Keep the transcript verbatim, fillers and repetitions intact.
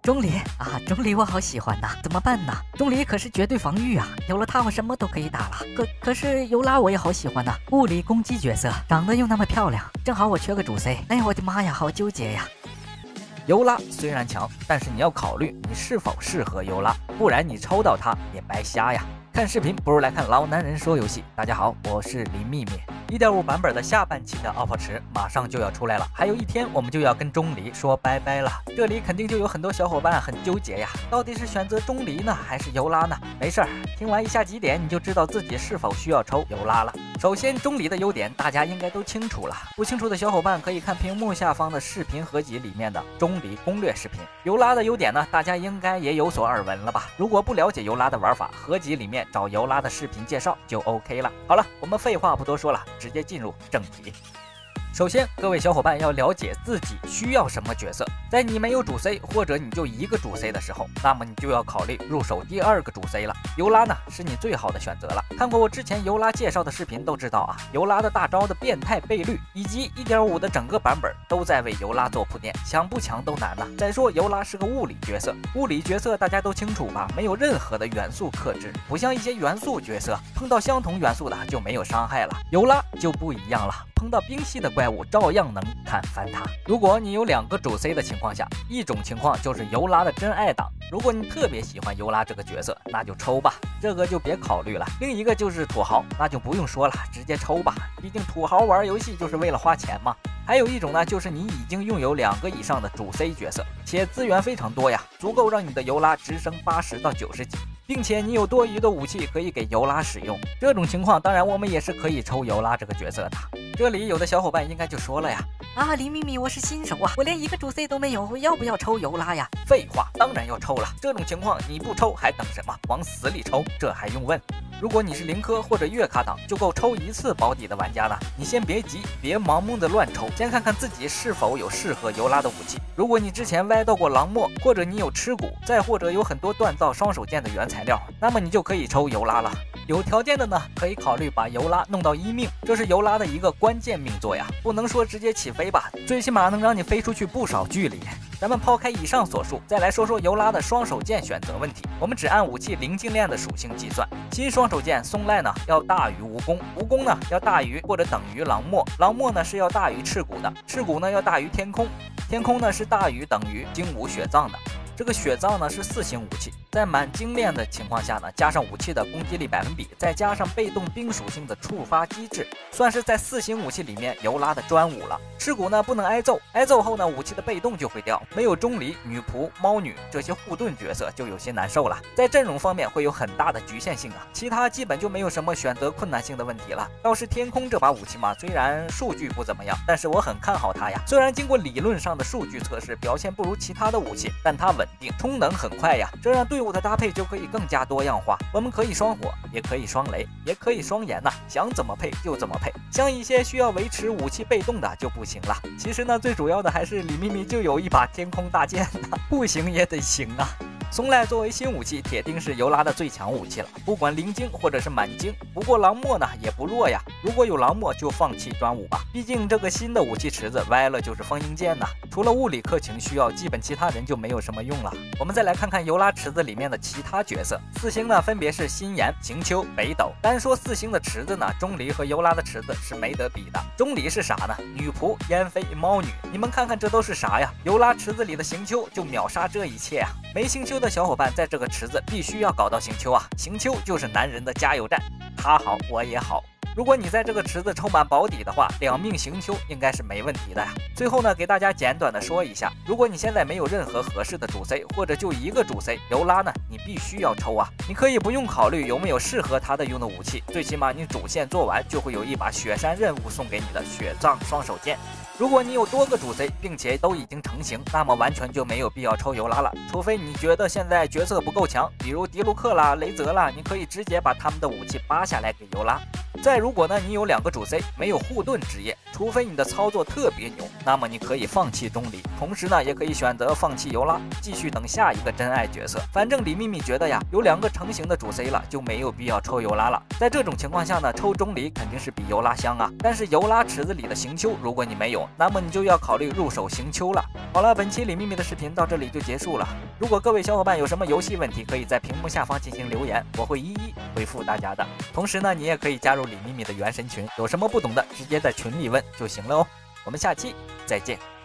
钟离啊，钟离我好喜欢呐，怎么办呢？钟离可是绝对防御啊，有了他我什么都可以打了。可可是尤拉我也好喜欢呐，物理攻击角色，长得又那么漂亮，正好我缺个主 C。哎呀，我的妈呀，好纠结呀！ 尤拉虽然强，但是你要考虑你是否适合尤拉，不然你抽到他也白瞎呀。看视频不如来看老男人说游戏。大家好，我是林秘密。一点五 版本的下半期的奥跑池马上就要出来了，还有一天我们就要跟钟离说拜拜了。这里肯定就有很多小伙伴很纠结呀，到底是选择钟离呢，还是尤拉呢？没事儿，听完以下几点你就知道自己是否需要抽尤拉了。首先，钟离的优点大家应该都清楚了，不清楚的小伙伴可以看屏幕下方的视频合集里面的钟离攻略视频。尤拉的优点呢，大家应该也有所耳闻了吧？如果不了解尤拉的玩法，合集里面找尤拉的视频介绍就 OK 了。好了，我们废话不多说了，直接进入正题。首先，各位小伙伴要了解自己需要什么角色。在你没有主 C 或者你就一个主 C 的时候，那么你就要考虑入手第二个主 C 了。尤拉呢是你最好的选择了。看过我之前尤拉介绍的视频都知道啊，尤拉的大招的变态倍率以及 一点五 的整个版本都在为尤拉做铺垫，强不强都难了。再说尤拉是个物理角色，物理角色大家都清楚吧，没有任何的元素克制，不像一些元素角色碰到相同元素的就没有伤害了，尤拉就不一样了。碰到冰系的怪物照样能砍翻它。如果你有两个主 C 的情况下，一种情况就是尤拉的真爱党，如果你特别喜欢尤拉这个角色，那就抽吧，这个就别考虑了。另一个就是土豪，那就不用说了，直接抽吧，毕竟土豪玩游戏就是为了花钱嘛。还有一种呢，就是你已经拥有两个以上的主 C 角色，且资源非常多呀，足够让你的尤拉直升八十到九十级，并且你有多余的武器可以给尤拉使用。这种情况，当然我们也是可以抽尤拉这个角色的。这里有的小伙伴应该就说了呀， 啊，林秘密，我是新手啊，我连一个主 C 都没有，我要不要抽尤拉呀？ 废话，当然要抽了。这种情况你不抽还等什么？往死里抽，这还用问？如果你是零氪或者月卡党就够抽一次保底的玩家呢，你先别急，别盲目的乱抽，先看看自己是否有适合尤拉的武器。如果你之前歪到过狼墨，或者你有吃骨，再或者有很多锻造双手剑的原材料，那么你就可以抽尤拉了。有条件的呢，可以考虑把尤拉弄到一命，这是尤拉的一个关键命座呀，不能说直接起飞吧，最起码能让你飞出去不少距离。咱们抛开以上所述，再来说说尤拉的双手剑选择问题。我们只按武器零精炼的属性计算，新双手剑松赖呢要大于蜈蚣，蜈蚣呢要大于或者等于狼墨，狼墨呢是要大于赤骨的，赤骨呢要大于天空，天空呢是大于等于精武血藏的。这个血藏呢是四星武器，在满精炼的情况下呢，加上武器的攻击力百分比，再加上被动冰属性的触发机制，算是在四星武器里面尤拉的专武了。赤骨呢不能挨揍，挨揍后呢武器的被动就会掉，没有钟离、女仆、猫女这些护盾角色就有些难受了，在阵容方面会有很大的局限性啊，其他基本就没有什么选择困难性的问题了。倒是天空这把武器嘛，虽然数据不怎么样，但是我很看好它呀。虽然经过理论上的数据测试表现不如其他的武器，但它稳定，充能很快呀，这让队伍的搭配就可以更加多样化。我们可以双火，也可以双雷，也可以双炎呐、啊，想怎么配就怎么配。像一些需要维持武器被动的就不行了。其实呢，最主要的还是李秘密就有一把天空大剑呐，不行也得行啊。松赖作为新武器，铁定是尤拉的最强武器了，不管零精或者是满精。不过狼墨呢也不弱呀，如果有狼墨就放弃专武吧，毕竟这个新的武器池子歪了就是封印剑呐，除了物理克勤需要，基本其他人就没有什么用了。我们再来看看尤拉池子里面的其他角色，四星呢分别是心炎、行秋、北斗。单说四星的池子呢，钟离和尤拉的池子是没得比的。钟离是啥呢？女仆、燕飞、猫女，你们看看这都是啥呀？尤拉池子里的行秋就秒杀这一切啊！没行秋的小伙伴在这个池子必须要搞到行秋啊！行秋就是男人的加油站，他好我也好。如果你在这个池子抽满保底的话，两命行秋应该是没问题的呀。最后呢，给大家简短的说一下，如果你现在没有任何合适的主 C， 或者就一个主 C， 尤拉呢，你必须要抽啊！你可以不用考虑有没有适合他的用的武器，最起码你主线做完就会有一把雪山任务送给你的雪藏双手剑。如果你有多个主 C， 并且都已经成型，那么完全就没有必要抽尤拉了，除非你觉得现在角色不够强，比如迪卢克啦、雷泽啦，你可以直接把他们的武器扒下来给尤拉。 再如果呢，你有两个主 C 没有护盾职业，除非你的操作特别牛，那么你可以放弃钟离，同时呢，也可以选择放弃尤拉，继续等下一个真爱角色。反正李秘密觉得呀，有两个成型的主 C 了，就没有必要抽尤拉了。在这种情况下呢，抽钟离肯定是比尤拉香啊。但是尤拉池子里的行秋，如果你没有，那么你就要考虑入手行秋了。好了，本期李秘密的视频到这里就结束了。如果各位小伙伴有什么游戏问题，可以在屏幕下方进行留言，我会一一回复大家的。同时呢，你也可以加入李秘密的原神群，有什么不懂的直接在群里问就行了哦。我们下期再见。